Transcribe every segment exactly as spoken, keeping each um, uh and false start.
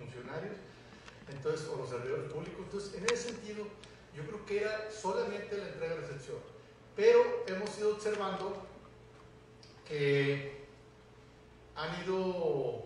funcionarios, entonces, o los servidores públicos. Entonces, en ese sentido, yo creo que era solamente la entrega-recepción. Pero hemos ido observando que han ido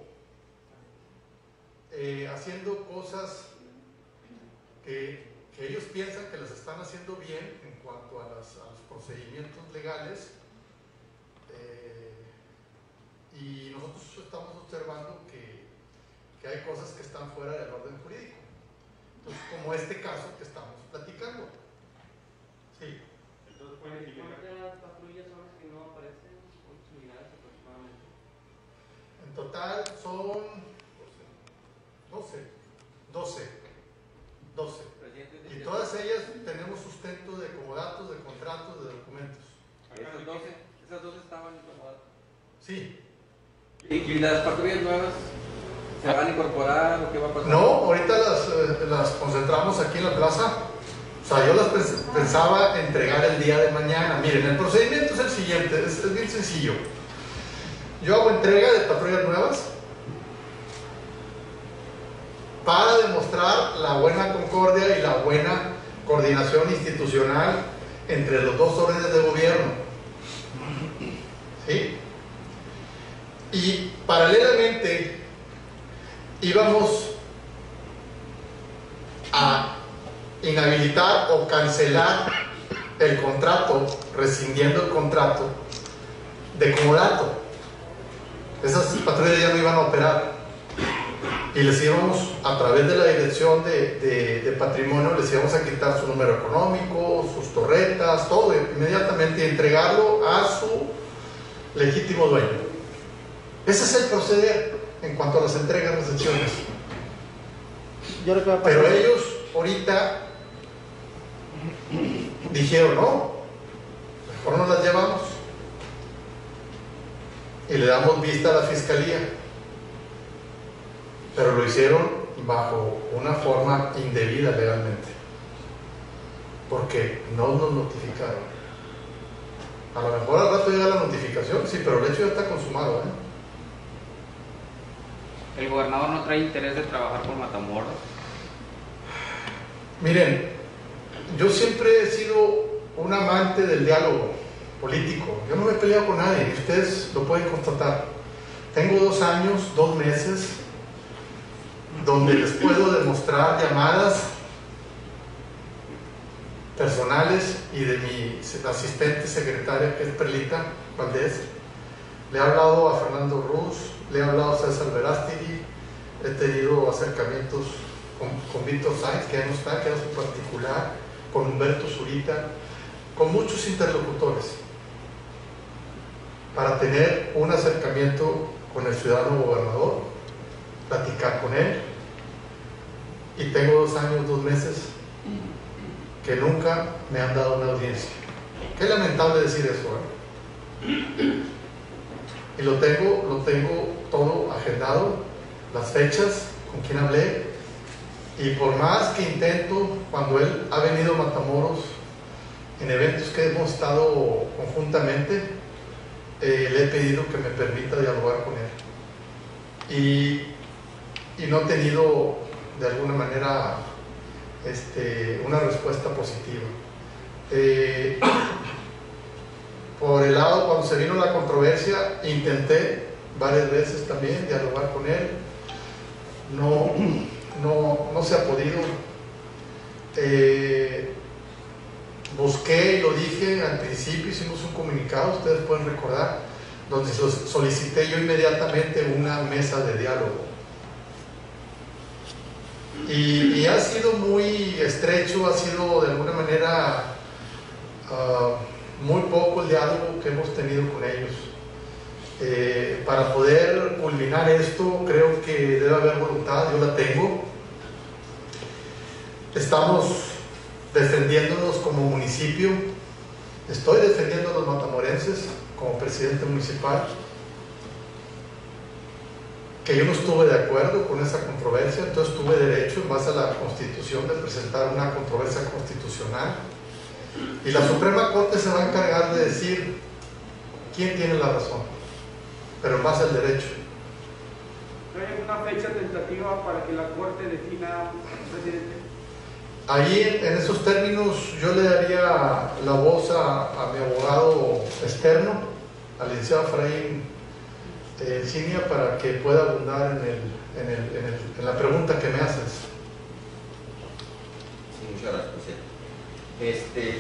eh, haciendo cosas que, que ellos piensan que las están haciendo bien en cuanto a, las, a los procedimientos legales, eh, y nosotros estamos observando que, que hay cosas que están fuera del orden jurídico. Entonces, como este caso que estamos platicando. Sí. Entonces, ¿cuántas patrullas son las que no aparecen? ¿Cuántas unidades aproximadamente? En total son doce. doce. doce. Y todas ellas tenemos sustento de comodatos, de contratos, de documentos. ¿Esas doce, esas doce estaban en comodatos? Sí. ¿Y, ¿Y las patrullas nuevas se van a incorporar o qué va a pasar? No, ahorita las, eh, las concentramos aquí en la plaza. O sea, yo las pensaba entregar el día de mañana. Miren, el procedimiento es el siguiente, es, es bien sencillo. Yo hago entrega de patrullas nuevas para demostrar la buena concordia y la buena coordinación institucional entre los dos órdenes de gobierno. ¿Sí? Y paralelamente íbamos a inhabilitar o cancelar el contrato, rescindiendo el contrato de comodato. Esas patrullas ya no iban a operar y les íbamos, a través de la dirección de, de, de patrimonio, les íbamos a quitar su número económico, sus torretas, todo inmediatamente, y entregarlo a su legítimo dueño. Ese es el proceder en cuanto a las entregas y recepciones. Pero ellos ahorita dijeron, no, mejor nos las llevamos y le damos vista a la fiscalía, pero lo hicieron bajo una forma indebida legalmente, porque no nos notificaron. A lo mejor al rato llega la notificación, sí, pero el hecho ya está consumado, ¿eh? ¿El gobernador no trae interés de trabajar con Matamoros? Miren, yo siempre he sido un amante del diálogo político. Yo no me he peleado con nadie, y ustedes lo pueden constatar. Tengo dos años, dos meses, donde les puedo demostrar llamadas personales y de mi asistente secretaria, que es Perlita Valdés. Le he hablado a Fernando Ruz, le he hablado a César Verástegui, he tenido acercamientos con, con Víctor Sáenz, que ya no está, que era su particular, con Humberto Zurita, con muchos interlocutores, para tener un acercamiento con el ciudadano gobernador, platicar con él. Y tengo dos años, dos meses, que nunca me han dado una audiencia. Qué lamentable decir eso, ¿eh? Y lo tengo, lo tengo todo agendado, las fechas, con quién hablé, y por más que intento, cuando él ha venido a Matamoros en eventos que hemos estado conjuntamente, eh, le he pedido que me permita dialogar con él, y, y no he tenido de alguna manera este, una respuesta positiva. Eh, por el lado, cuando se vino la controversia, intenté varias veces también dialogar con él, no, no, no se ha podido. Eh, busqué y lo dije al principio, hicimos un comunicado, ustedes pueden recordar, donde solicité yo inmediatamente una mesa de diálogo. Y, y ha sido muy estrecho, ha sido de alguna manera uh, muy poco el diálogo que hemos tenido con ellos. Eh, para poder culminar esto, creo que debe haber voluntad, yo la tengo. Estamos defendiéndonos como municipio, estoy defendiendo a los matamorenses como presidente municipal, que yo no estuve de acuerdo con esa controversia, entonces tuve derecho en base a la Constitución de presentar una controversia constitucional, y la Suprema Corte se va a encargar de decir quién tiene la razón, pero en base al derecho. ¿No hay alguna fecha tentativa para que la Corte defina, presidente? Ahí, en esos términos, yo le daría la voz a, a mi abogado externo, al licenciado Efraín eh, Encinia, para que pueda abundar en, el, en, el, en, el, en la pregunta que me haces. Sí, muchas gracias, presidente. Este,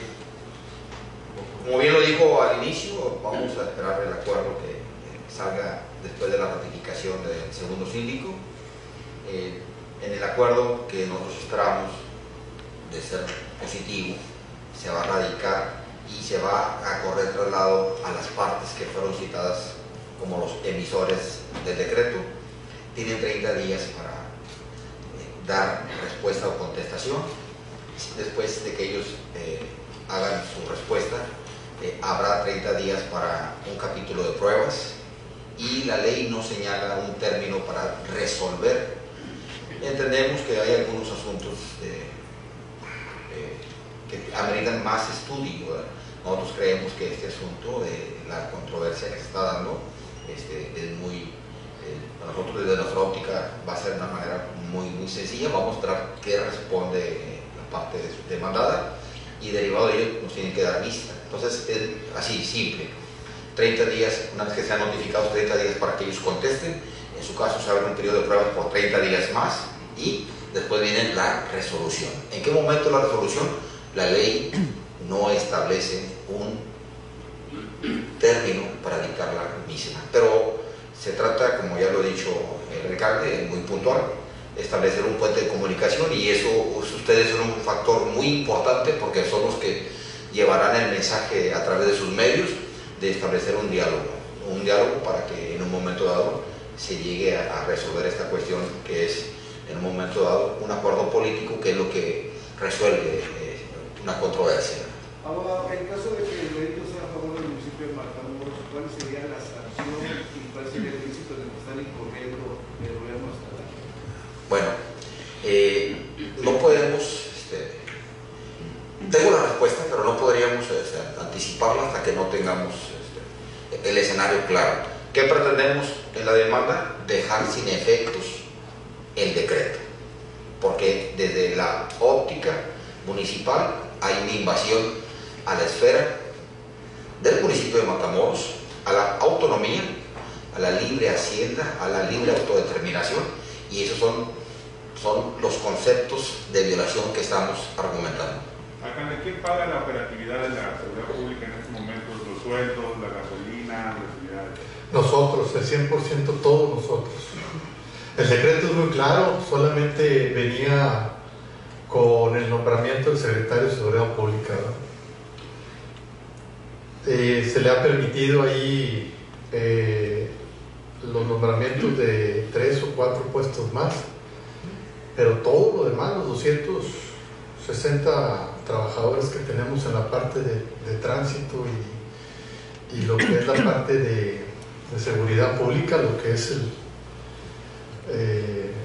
como bien lo dijo al inicio, vamos a esperar el acuerdo que eh, salga después de la ratificación del segundo síndico. Eh, en el acuerdo que nosotros esperamos de ser positivo, se va a radicar y se va a correr traslado a las partes que fueron citadas como los emisores del decreto. Tienen treinta días para eh, dar respuesta o contestación. Después de que ellos eh, hagan su respuesta, eh, habrá treinta días para un capítulo de pruebas, y la ley no señala un término para resolver. Entendemos que hay algunos asuntos eh, eh, que ameritan más estudio, ¿verdad? Nosotros creemos que este asunto de la controversia que se está dando este, es muy, eh, para nosotros desde nuestra óptica va a ser de una manera muy, muy sencilla. Vamos a mostrar qué responde eh, la parte demandada, y derivado de ello nos tienen que dar vista. Entonces es así, simple. treinta días, una vez que sean notificados, treinta días para que ellos contesten. En su caso se abre un periodo de pruebas por treinta días más, y después viene la resolución. ¿En qué momento la resolución? La ley no establece un término para dictar la misma, pero se trata, como ya lo ha dicho el alcalde, muy puntual, establecer un puente de comunicación, y eso ustedes son un factor muy importante porque son los que llevarán el mensaje a través de sus medios, de establecer un diálogo, un diálogo para que en un momento dado se llegue a, a resolver esta cuestión, que es en un momento dado un acuerdo político, que es lo que resuelve eh, una controversia. Ahora, en caso de que el delito sea a favor del municipio de Matamoros, ¿cuál sería la sanción y cuál sería el ilícito en el que están incurriendo el gobierno estatal? Bueno, eh, no podemos, este, tengo la respuesta, pero no podríamos este, anticiparla hasta que no tengamos este, el escenario claro. ¿Qué pretendemos en la demanda? Dejar sin efectos el decreto, porque desde la óptica municipal hay una invasión a la esfera del municipio de Matamoros, a la autonomía, a la libre hacienda, a la libre autodeterminación, y esos son, son los conceptos de violación que estamos argumentando. Alcalde, ¿quién paga la operatividad de la seguridad pública en estos momentos? ¿Los sueldos, la gasolina, las unidades? Nosotros, el cien por ciento, todos nosotros. El decreto es muy claro, solamente venía con el nombramiento del secretario de Seguridad Pública, ¿no? Eh, se le ha permitido ahí eh, los nombramientos de tres o cuatro puestos más, pero todo lo demás, los doscientos sesenta trabajadores que tenemos en la parte de, de tránsito y, y lo que es la parte de, de seguridad pública, lo que es el eh,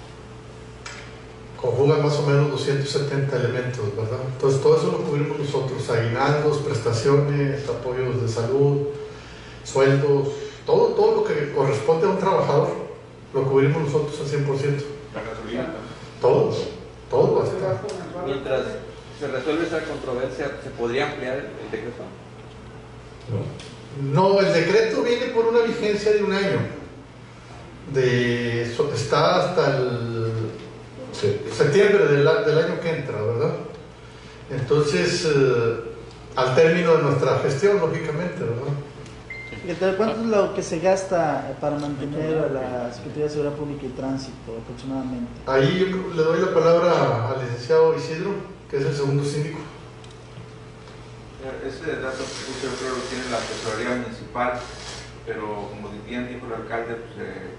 conjugan más o menos doscientos setenta elementos, ¿verdad? Entonces todo eso lo cubrimos nosotros: aguinaldos, prestaciones, apoyos de salud, sueldos, todo, todo lo que corresponde a un trabajador lo cubrimos nosotros al cien por ciento. ¿La gasolina? Todo, todo hasta. Mientras se resuelve esa controversia, ¿se podría ampliar el, el decreto? No, el decreto viene por una vigencia de un año. De, está hasta el sí. septiembre del, del año que entra, ¿verdad? Entonces, eh, al término de nuestra gestión, lógicamente, ¿verdad? Entonces, ¿cuánto es lo que se gasta para mantener a la Secretaría de Seguridad Pública y Tránsito aproximadamente? Ahí yo le doy la palabra al licenciado Isidro, que es el segundo síndico. Ese dato yo creo que lo tiene la tesorería municipal, pero como bien dijo el alcalde, pues, eh,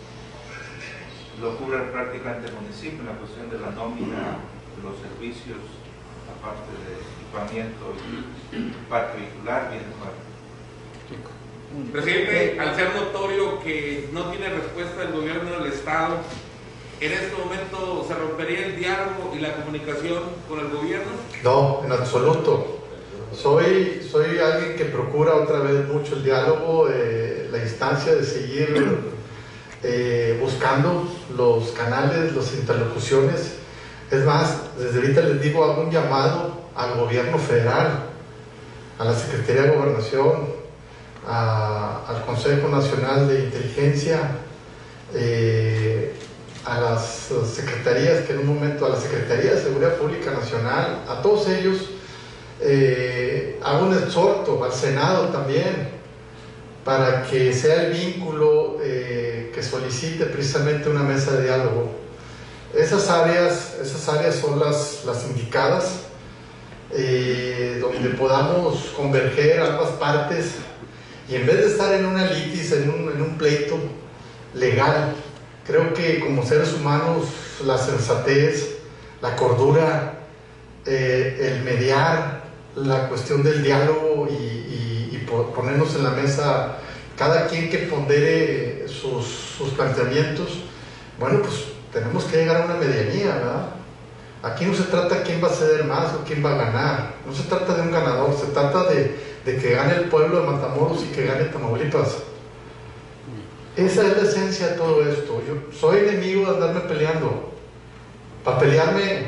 lo cubre prácticamente el municipio en la cuestión de la nómina, los servicios, la parte de equipamiento y parque vehicular, bien parte. Presidente, al ser notorio que no tiene respuesta el gobierno del Estado, ¿en este momento se rompería el diálogo y la comunicación con el gobierno? No, en absoluto. Soy, soy alguien que procura otra vez mucho el diálogo, eh, la instancia de seguir eh, buscando los canales, las interlocuciones. Es más, desde ahorita les digo, hago un llamado al gobierno federal, a la Secretaría de Gobernación, a, al Consejo Nacional de Inteligencia, eh, a las secretarías que en un momento, a la Secretaría de Seguridad Pública Nacional, a todos ellos, eh, hago un exhorto al Senado también, para que sea el vínculo eh, que solicite precisamente una mesa de diálogo. Esas áreas, esas áreas son las, las indicadas, eh, donde podamos converger ambas partes, y en vez de estar en una litis, en un, en un pleito legal, creo que como seres humanos la sensatez, la cordura, eh, el mediar, la cuestión del diálogo y, y, y ponernos en la mesa, cada quien que pondere sus, sus planteamientos, bueno, pues tenemos que llegar a una medianía, ¿verdad? Aquí no se trata de quién va a ceder más o quién va a ganar, no se trata de un ganador, se trata de, de que gane el pueblo de Matamoros y que gane Tamaulipas. Esa es la esencia de todo esto. Yo soy enemigo de andarme peleando. Para pelearme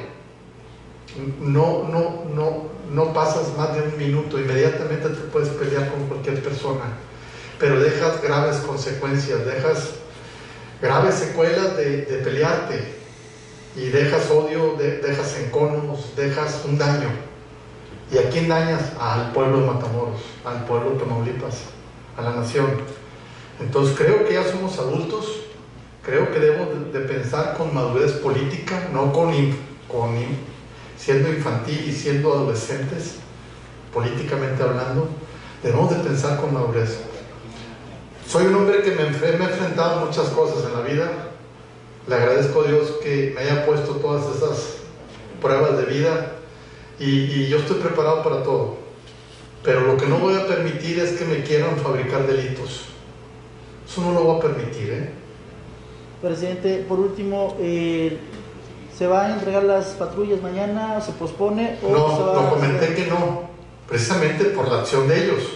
no, no, no, no pasas más de un minuto, inmediatamente te puedes pelear con cualquier persona, pero dejas graves consecuencias, dejas graves secuelas de, de pelearte, y dejas odio, de, dejas enconos, dejas un daño. ¿Y a quién dañas? Al pueblo de Matamoros, al pueblo de Tamaulipas, a la nación. Entonces creo que ya somos adultos, creo que debemos de, de pensar con madurez política, no con, con siendo infantil y siendo adolescentes, políticamente hablando. Debemos de pensar con madurez. Soy un hombre que me, me he enfrentado a muchas cosas en la vida. Le agradezco a Dios que me haya puesto todas esas pruebas de vida, y, y yo estoy preparado para todo. Pero lo que no voy a permitir es que me quieran fabricar delitos. Eso no lo voy a permitir, ¿eh? Presidente, por último, eh, ¿se van a entregar las patrullas mañana? ¿Se pospone? O no, se va lo a comenté hacer? que no, precisamente por la acción de ellos.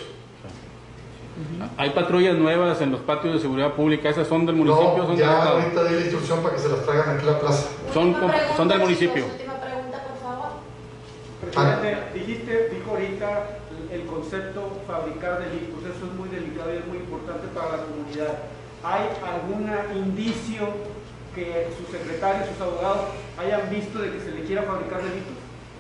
Hay patrullas nuevas en los patios de seguridad pública, ¿esas son del municipio? No, son ya del estado? ahorita di la instrucción para que se las traigan aquí a la plaza. Son, son del municipio. Última pregunta, por favor. Presidente, dijiste, dijo ahorita el concepto fabricar delitos, eso es muy delicado y es muy importante para la comunidad. ¿Hay algún indicio que sus secretarios, sus abogados hayan visto de que se le quiera fabricar delitos?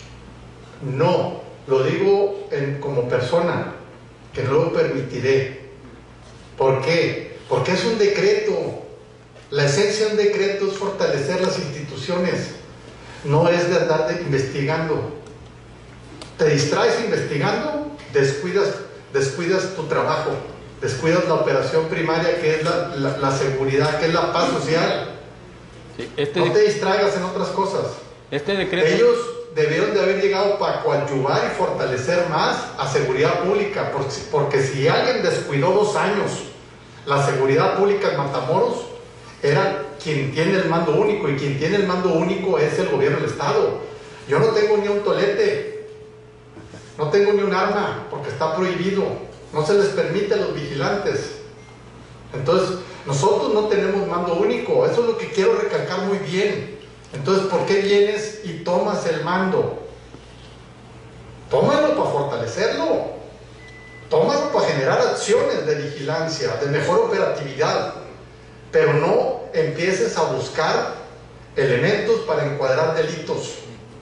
No, lo digo en, como persona, que no lo permitiré. ¿Por qué? Porque es un decreto. La esencia de un decreto es fortalecer las instituciones, no es de andar de investigando. Te distraes investigando, descuidas, descuidas tu trabajo, descuidas la operación primaria, que es la, la, la seguridad, que es la paz social. Sí, este no te distraigas en otras cosas. Este decreto... Ellos debieron de haber llegado para coadyuvar y fortalecer más a seguridad pública, porque, porque si alguien descuidó dos años la seguridad pública en Matamoros, era quien tiene el mando único, y quien tiene el mando único es el gobierno del estado. Yo no tengo ni un tolete, no tengo ni un arma, porque está prohibido, no se les permite a los vigilantes. Entonces, nosotros no tenemos mando único, eso es lo que quiero recalcar muy bien. Entonces, ¿por qué vienes y tomas el mando? Tómalo para fortalecerlo, tómalo para generar acciones de vigilancia, de mejor operatividad, pero no empieces a buscar elementos para encuadrar delitos.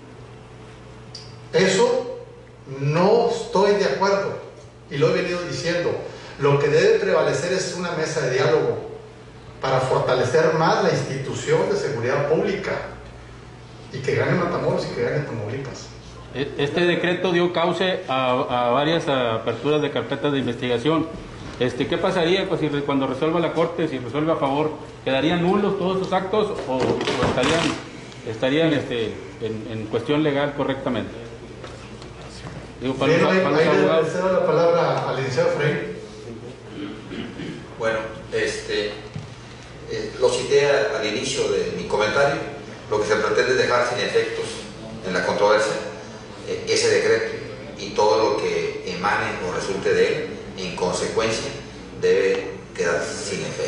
Eso no estoy de acuerdo, y lo he venido diciendo. Lo que debe prevalecer es una mesa de diálogo para fortalecer más la institución de seguridad pública, y que gane Matamoros y que gane Tamaulipas. Este decreto dio cauce a, a varias aperturas de carpetas de investigación. Este, ¿Qué pasaría pues, si cuando resuelva la Corte, si resuelve a favor, quedarían nulos todos esos actos o, o estarían, estarían este, en, en cuestión legal correctamente? Digo, para Bien, los, ahí, para los ahí abogados. le cedo la palabra al licenciado Frey. Bueno, este, eh, lo cité a, al inicio de mi comentario. Lo que se pretende es dejar sin efectos en la controversia eh, ese decreto, y todo lo que emane o resulte de él, en consecuencia, debe quedar sin efectos.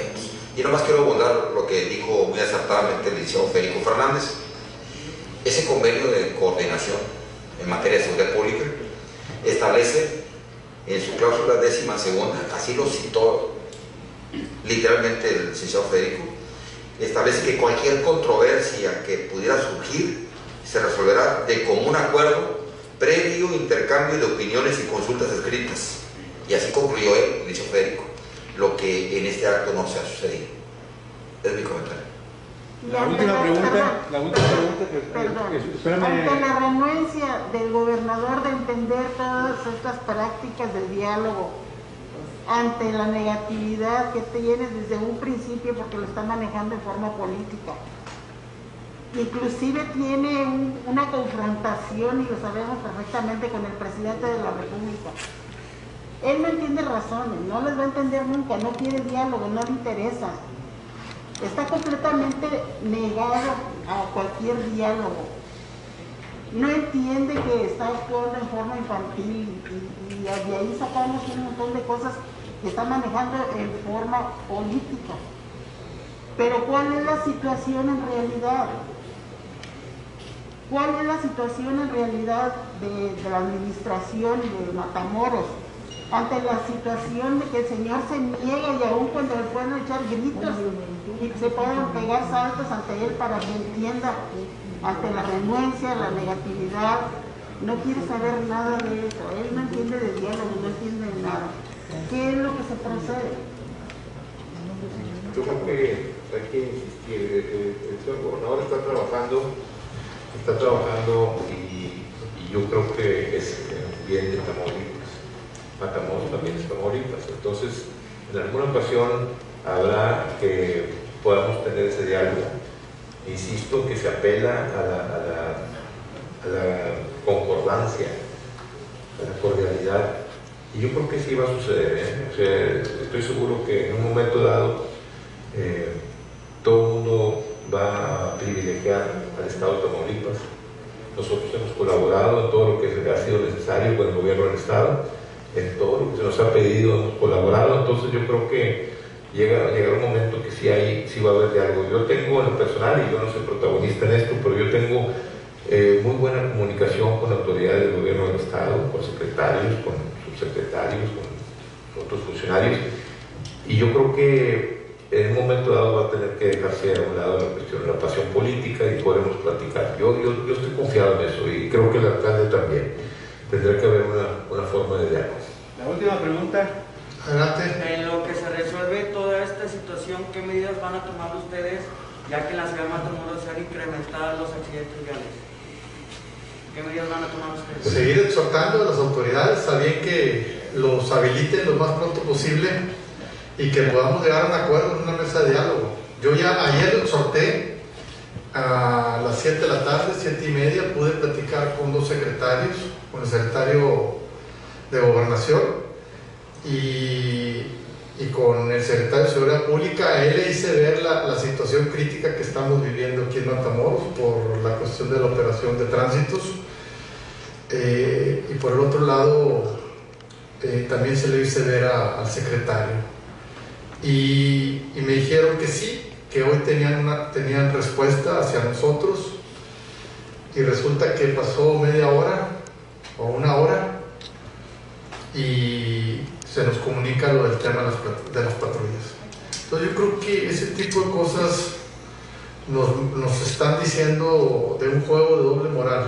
Y nomás quiero abundar lo que dijo muy acertadamente el licenciado Federico Fernández. Ese convenio de coordinación en materia de seguridad pública establece en su cláusula décima segunda, así lo citó literalmente el licenciado Federico, establece que cualquier controversia que pudiera surgir se resolverá de común acuerdo, previo intercambio de opiniones y consultas escritas. Y así concluyó él, dicho Federico, lo que en este acto no se ha sucedido. Es mi comentario. La última pregunta, la última pregunta que, Perdón, que- espérame. ante la renuencia del gobernador de entender todas estas prácticas del diálogo, ante la negatividad que tienes desde un principio porque lo está manejando en forma política, inclusive tiene un- una confrontación, y lo sabemos perfectamente, con el presidente de la República. Él no entiende razones, no les va a entender nunca, no quiere diálogo, no le interesa. Está completamente negado a cualquier diálogo. No entiende que está actuando en forma infantil y, y de ahí sacamos un montón de cosas que está manejando en forma política. Pero ¿cuál es la situación en realidad? ¿Cuál es la situación en realidad de, de la administración de Matamoros? Ante la situación de que el señor se niega, y aún cuando le pueden echar gritos y se pueden pegar saltos ante él para que entienda, ante la renuencia, la negatividad, no quiere saber nada de eso. Él no entiende de diálogo, no entiende de nada. ¿Qué es lo que se procede? Yo creo que hay que insistir. El, el señor gobernador está trabajando, está trabajando y, y yo creo que es bien de Tamaulipas. Matamoros también es Tamaulipas. Entonces, en alguna ocasión habrá que podamos tener ese diálogo. Insisto que se apela a la, a la, a la concordancia, a la cordialidad. Y yo creo que sí va a suceder, ¿eh? O sea, estoy seguro que en un momento dado eh, todo el mundo va a privilegiar al Estado de Tamaulipas. Nosotros hemos colaborado en todo lo que ha sido necesario con el gobierno del Estado, en todo lo que se nos ha pedido, hemos colaborado. Entonces yo creo que llega, llegará un momento que sí, hay, sí va a haber algo. Yo tengo en lo personal, y yo no soy protagonista en esto, pero yo tengo eh, muy buena comunicación con autoridades del gobierno del Estado, con secretarios, con subsecretarios, con otros funcionarios, y yo creo que en un momento dado va a tener que dejarse a un lado la cuestión de la pasión política y podremos platicar. Yo, yo, yo estoy confiado en eso y creo que el alcalde también. Tendrá que haber una, una forma de diálogo. La última pregunta. Adelante. En lo que se resuelve toda esta situación, ¿qué medidas van a tomar ustedes, ya que en la ciudad de Matamoros se han incrementado los accidentes viales? ¿Qué medidas van a tomar ustedes? Seguir exhortando a las autoridades a bien que los habiliten lo más pronto posible y que podamos llegar a un acuerdo en una mesa de diálogo. Yo ya ayer lo exhorté a las siete de la tarde, siete y media, pude platicar con dos secretarios, con el secretario de Gobernación y, y con el secretario de Seguridad Pública. A él le hice ver la, la situación crítica que estamos viviendo aquí en Matamoros por la cuestión de la operación de tránsitos. Eh, y por el otro lado, eh, también se le hice ver a, al secretario. Y, y me dijeron que sí, que hoy tenían, una, tenían respuesta hacia nosotros, y resulta que pasó media hora o una hora y se nos comunica lo del tema de las, de las patrullas. Entonces yo creo que ese tipo de cosas nos, nos están diciendo de un juego de doble moral,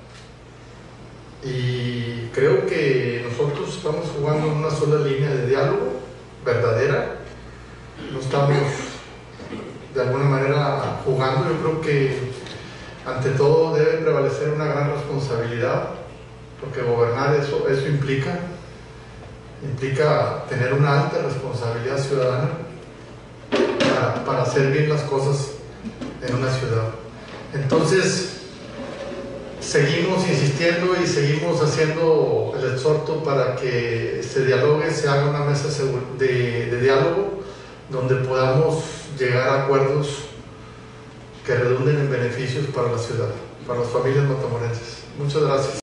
y creo que nosotros estamos jugando en una sola línea de diálogo verdadera, no estamos de alguna manera jugando. Yo creo que ante todo debe prevalecer una gran responsabilidad, porque gobernar eso, eso implica, implica tener una alta responsabilidad ciudadana para, para hacer bien las cosas en una ciudad. Entonces, seguimos insistiendo y seguimos haciendo el exhorto para que se dialogue, se haga una mesa de, de diálogo donde podamos llegar a acuerdos que redunden en beneficios para la ciudad, para las familias matamorenses. Muchas gracias.